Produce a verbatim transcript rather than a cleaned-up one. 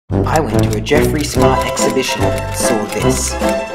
I went to a Jeffrey Smart exhibition and saw this.